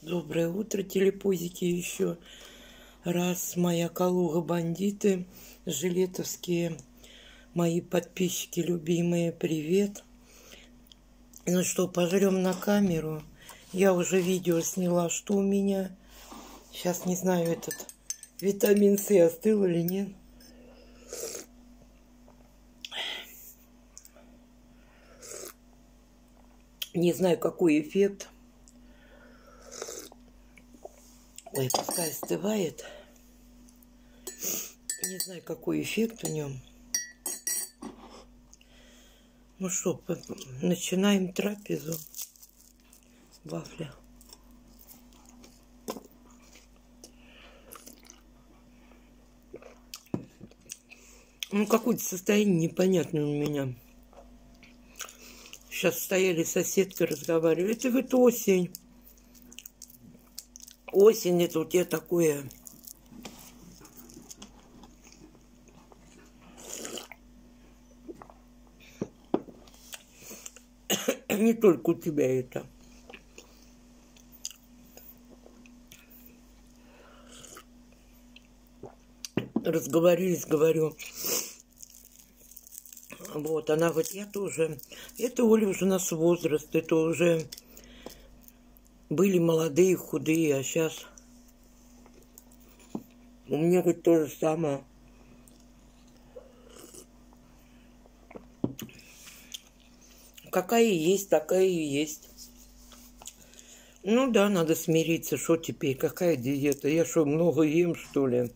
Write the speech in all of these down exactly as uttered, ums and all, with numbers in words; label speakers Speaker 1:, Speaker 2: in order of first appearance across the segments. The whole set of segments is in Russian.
Speaker 1: Доброе утро, телепузики, еще раз. Моя Калуга бандиты, жилетовские, мои подписчики любимые, привет. Ну что, пожрем на камеру. Я уже видео сняла, что у меня. Сейчас не знаю, этот витамин С остыл или нет. Не знаю, какой эффект. Ой, пускай остывает. Не знаю, какой эффект в нем. Ну что, начинаем трапезу. Вафля. Ну, какое-то состояние непонятное у меня. Сейчас стояли соседкой, разговаривали. Это вот осень. Осень, это у тебя такое... Не только у тебя это. Разговорились, говорю. Вот, она говорит, я тоже... Это, Оля, уже наш возраст. Это уже были молодые, худые, а сейчас... У меня, говорит, то же самое. Какая есть, такая и есть. Ну да, надо смириться. Что теперь? Какая диета? Я что, много ем, что ли?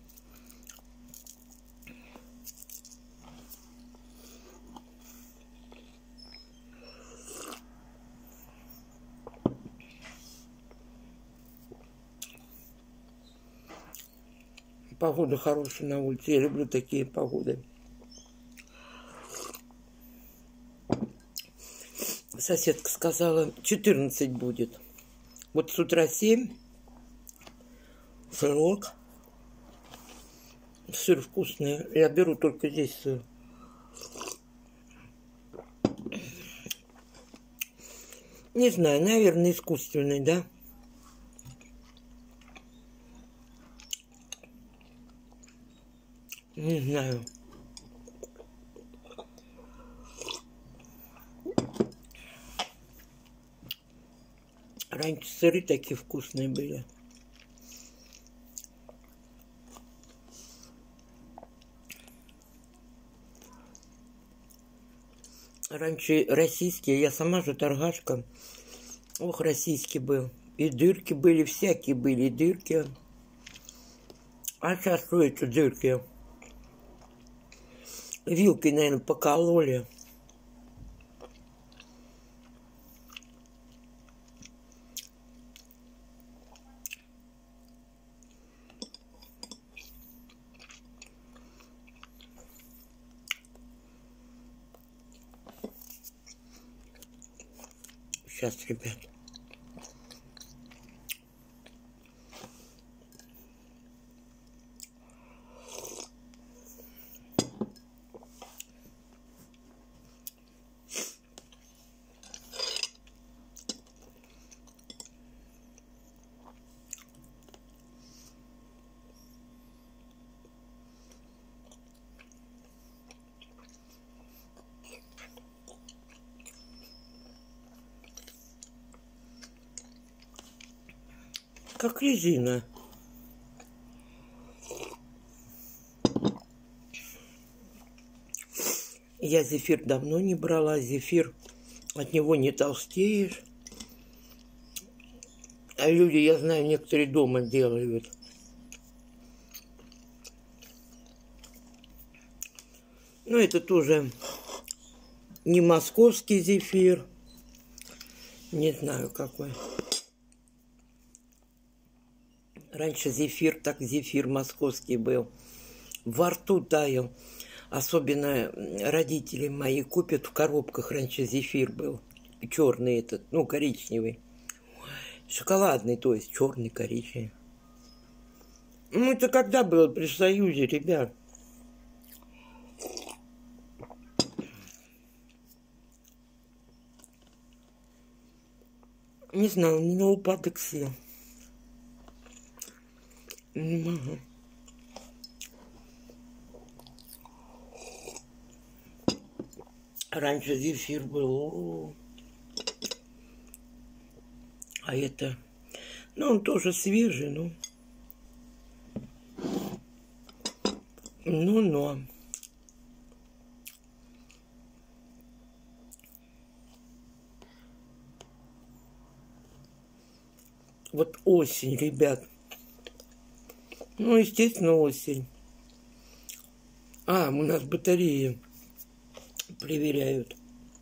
Speaker 1: Погода хорошая на улице. Я люблю такие погоды. Соседка сказала, четырнадцать будет. Вот с утра семь. Сырок. Сыр вкусный. Я беру только здесь сыр. Не знаю, наверное, искусственный, да? Не знаю. Раньше сыры такие вкусные были. Раньше российские, я сама же торгашка. Ох, российский был. И дырки были, всякие были, и дырки. А сейчас что это дырки? Вилкой, наверное, покололи. Сейчас, ребят. Как резина. Я зефир давно не брала. Зефир, от него не толстеешь. А люди, я знаю, некоторые дома делают. Но это тоже не московский зефир. Не знаю, какой. Раньше зефир, так зефир московский был. Во рту таял. Особенно родители мои купят в коробках. Раньше зефир был. Черный этот, ну, коричневый. Шоколадный, то есть черный, коричневый. Ну, это когда было при Союзе, ребят? Не знаю, у меня упадок сил. Не могу. Раньше зефир был. А это... Ну, он тоже свежий, ну... Ну, но... Вот осень, ребят. Ну, естественно, осень. А, у нас батареи проверяют.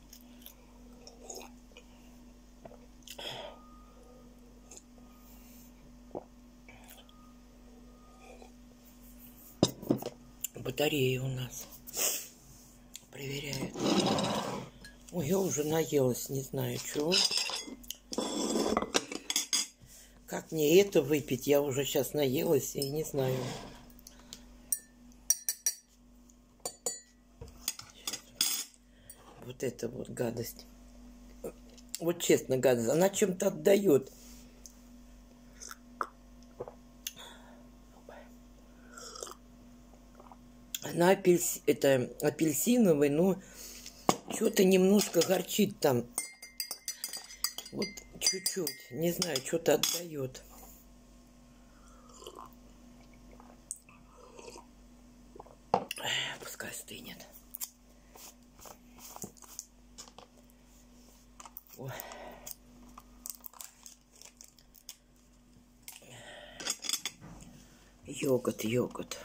Speaker 1: Батареи у нас проверяют. Ой, я уже наелась, не знаю, чего. Как мне это выпить? Я уже сейчас наелась и не знаю. Вот это вот гадость. Вот честно, гадость. Она чем-то отдает. Она апельс... это апельсиновый, но что-то немножко горчит там. Вот чуть-чуть. Не знаю, что-то отдает. Пускай стынет. Ой. Йогурт, йогурт.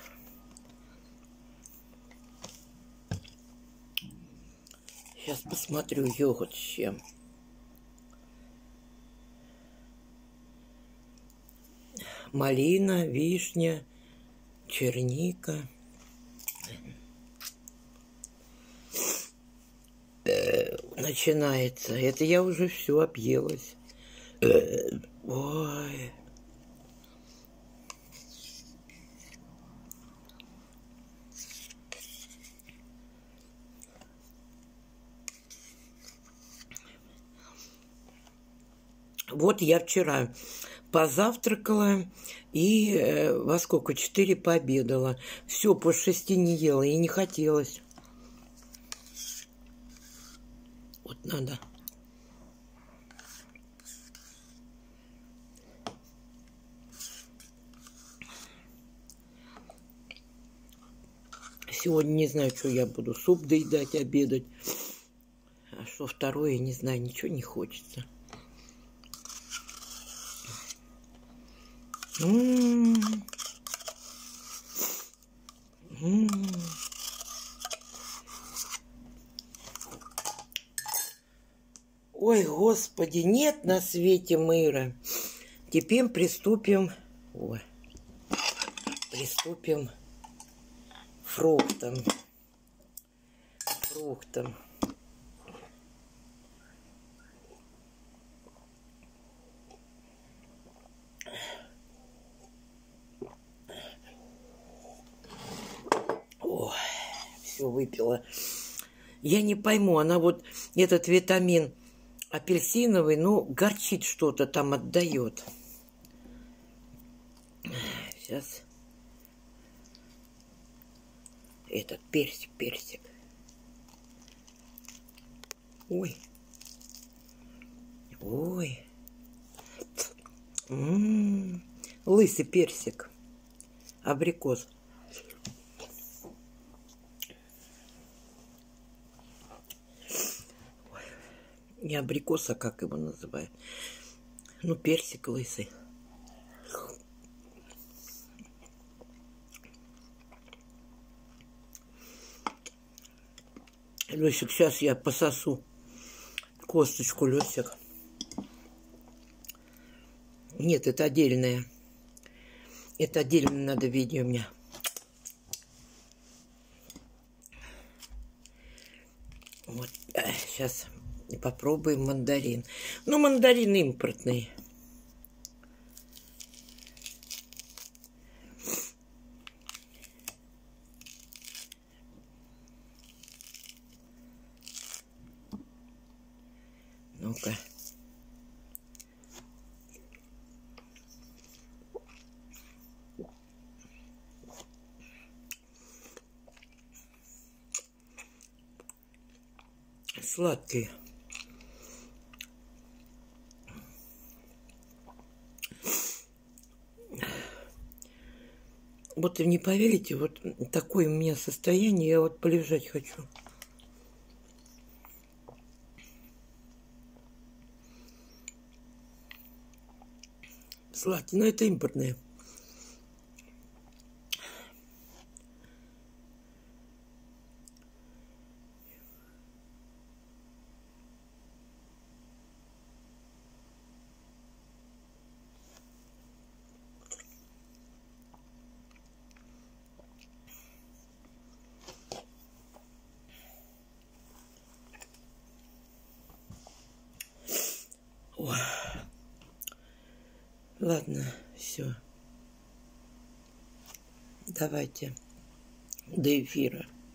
Speaker 1: Сейчас посмотрю йогурт с чем. Малина, вишня, черника. Начинается. Это я уже все объелась. Ой. Вот я вчера позавтракала и э, во сколько? Четыре пообедала. Все, по шести не ела и не хотелось. Вот надо. Сегодня не знаю, что я буду. Суп доедать, обедать. А что второе, не знаю, ничего не хочется. М-м-м. М-м. Ой, Господи, нет на свете мира. Теперь приступим, ой, приступим к фруктам. Фруктам. Ой, все выпила. Я не пойму, она вот этот витамин апельсиновый, ну, горчит что-то там, отдает. Сейчас. Этот персик, персик. Ой. Ой. М-м-м. Лысый персик. Абрикос. Не абрикос, а как его называют? Ну, персик лысый. Лёсик, сейчас я пососу косточку, Лёсик. Нет, это отдельное. Это отдельно надо видео у меня. Вот, сейчас попробуем мандарин. Ну, мандарин импортный. Ну-ка. сладкий. Вот не поверите, вот такое у меня состояние, я вот полежать хочу. Сладкий, но это импортные. Ой. Ладно, все. Давайте до эфира.